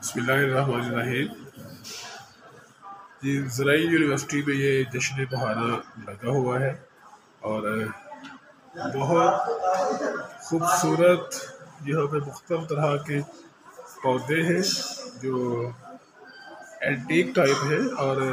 बिस्मिल्लाहिर्रहमानिर्रहीम। जी, ज़राई यूनिवर्सिटी में ये जश्न बहाना लगा हुआ है और बहुत खूबसूरत यहाँ पे मुख्तलिफ तरह के पौधे हैं जो एंटीक टाइप है और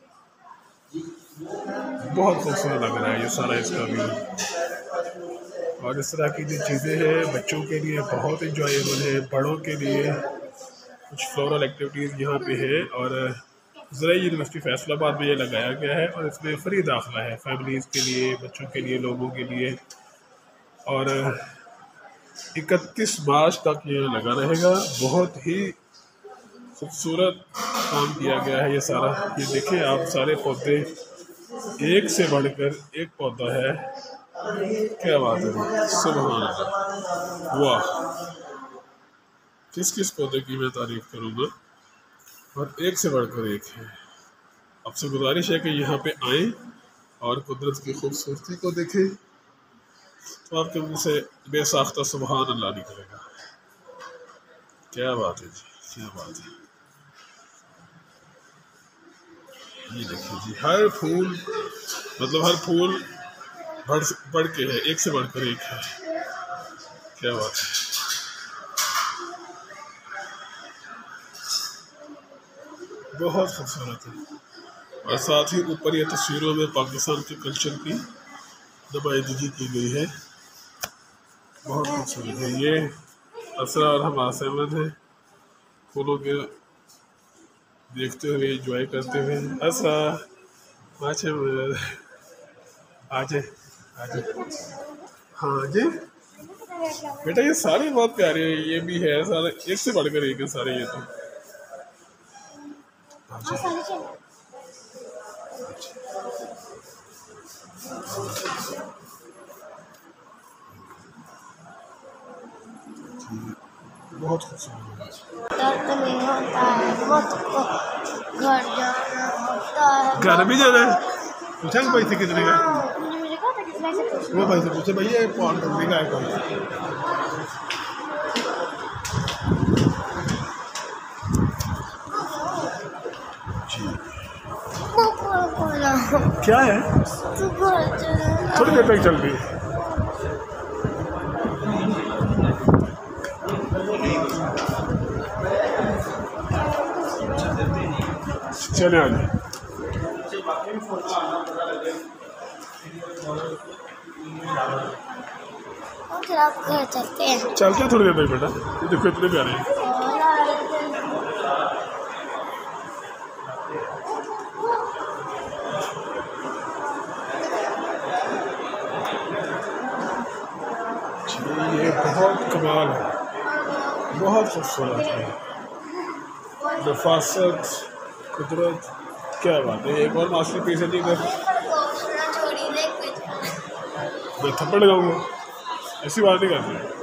बहुत खूबसूरत लग रहा है ये सारा इसका व्यू। और इस तरह की जो चीज़ें हैं बच्चों के लिए बहुत इंजॉयबल है, बड़ों के लिए कुछ फ्लोरल एक्टिविटीज़ यहाँ पे है। और ज़राई यूनिवर्सिटी फैसलाबाद में ये लगाया गया है और इसमें फ्री दाखिला है फैमिलीज़ के लिए, बच्चों के लिए, लोगों के लिए। और 31 मार्च तक ये लगा रहेगा। बहुत ही खूबसूरत काम किया गया है ये सारा। ये देखिए आप, सारे पौधे एक से बढ़कर एक पौधा है। क्या बात है, सुभान अल्लाह, वाह! किस किस पौधे की मैं तारीफ करूँगा, और एक से बढ़कर एक है। आपसे गुजारिश है कि यहाँ पे आएँ और कुदरत की खूबसूरती को देखें, तो आपके मुंह से बेसाख्ता सुभान अल्लाह निकलेगा। क्या बात है जी, क्या बात है। ये देखिए जी, हर फूल, मतलब हर फूल बढ़ के है, एक से बढ़कर एक है। क्या बात है, बहुत खूबसूरत है। और साथ ही ऊपर ये तस्वीरों में पाकिस्तान के कल्चर की नुमाइंदगी की गई है। बहुत खूबसूरत है। ये असरा और हम आसमद है, फूलों के देखते हुए, एंजॉय करते हुए। असरा आजे आजे आजे, हाँ जी बेटा, ये सारे बहुत प्यारे हैं। ये भी है, सारे एक से बढ़कर एक है सारे। ये तो हाँ जी, बहुत खूबसूरत। दर्द नहीं होता है, बहुत को घर जाना होता है। घर भी जाना है? पूछा कि पैसे कितने का? मुझे कहा था किस से पूछ वो भाई से पूछे, भैया पौन करने का है कौन? क्या है? थोड़ी देर तक चल रही है। चले आ जाए, चलते हैं। चलते थोड़ी देर तक बेटा। ये देखो इतने प्यारे हैं। ये बहुत कमाल है, बहुत खूबसूरत है। नफासत, कुदरत, क्या बात है। एक और मास्टर पीस है जी। इधर मैं थप्पड़ लगाऊंगा, ऐसी बात नहीं करती।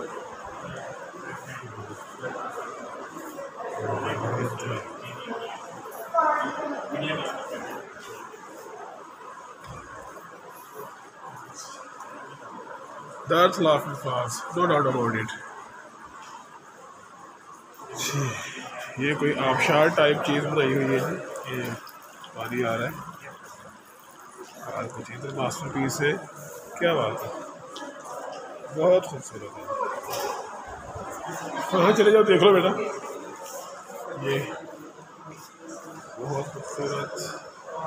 That's laughing fast, no doubt about it। ये कोई आबशार टाइप चीज़ बनाई हुई है जी। ये पानी आ रहा है और कुछ इधर मास्टर पीस है। क्या बात है, बहुत खूबसूरत है। हाँ चले जाओ, देख लो बेटा। ये बहुत खूबसूरत।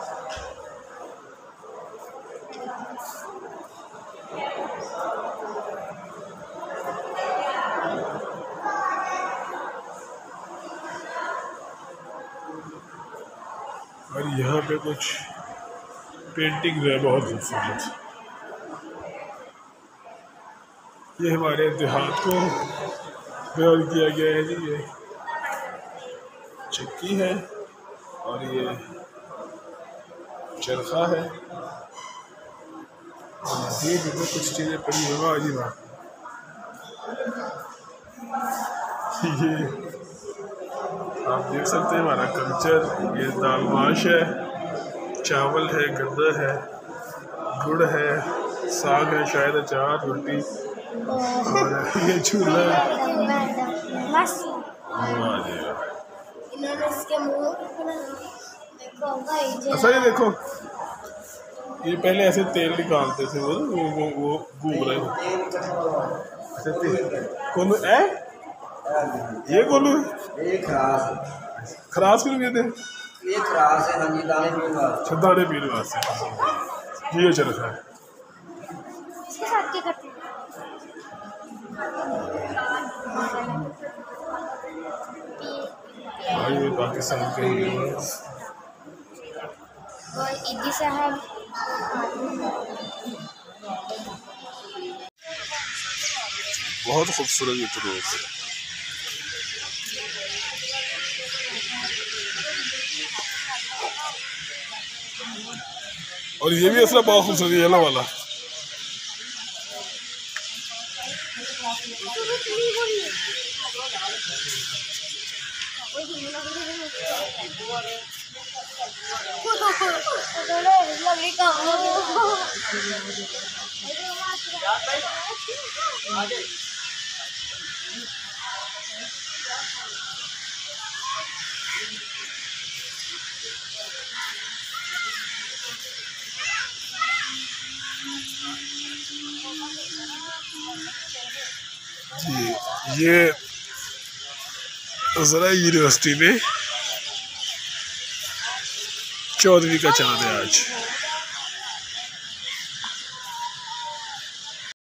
और यहाँ पे कुछ पेंटिंग है बहुत खूबसूरत। ये हमारे देहात को बयान किया गया है जी। ये चक्की है और ये चरखा है। ये देखो कुछ चीज़ें पड़ी हुई। वाह जी वाह! ये आप देख सकते हैं हमारा कल्चर। ये दाल माश है, चावल है, गन्ना है, गुड़ है, साग है, शायद अचार, रोटी, और ये चूल्हा है। मैंने इसके मुंह देखो भाई ऐसा ही देखो, ये पहले ऐसे तेल निकालते थे, वो घूम रहे हैं ऐसे कौन है ये कौन ये खरास खरास क्यों कहते हैं? ये खरास है। हाँ जी, दाने पीने वाला। अच्छा, दाने पीने वास्ते ये चल रहा है। इसके साथ क्या करते हैं? भाई ये पाकिस्तान के ही है। और इदी साहब बहुत खूबसूरत ये रोज है। और ये भी असला बहुत खूबसूरत है, येलो वाला। जी, ये ज़रा यूनिवर्सिटी में 14वीं का चांद है आज।